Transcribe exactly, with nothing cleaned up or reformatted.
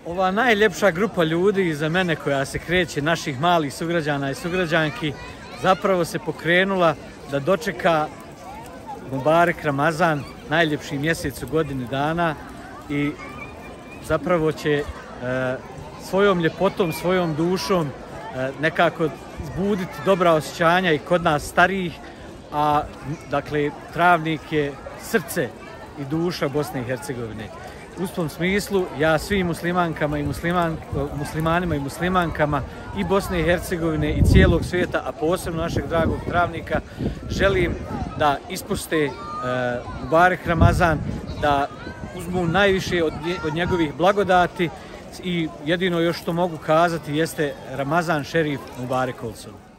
Ova najljepša grupa ljudi za mene koja se kreće, naših malih sugrađana i sugrađanki, zapravo se pokrenula da dočeka Mubarek Ramazan, najljepši mjesec u godini dana, i zapravo će e, svojom ljepotom, svojom dušom e, nekako zbuditi dobra osjećanja i kod nas starijih, a dakle Travnik je srce i duša Bosne i Hercegovine. U tom smislu ja svim muslimankama i musliman, muslimanima i muslimankama i Bosne i Hercegovine i cijelog svijeta, a posebno našeg dragog Travnika, želim da ispuste e, Mubarek Ramazan, da uzmu najviše od, nje, od njegovih blagodati, i jedino još što mogu kazati jeste Ramazan Šerif Mubarek olsun.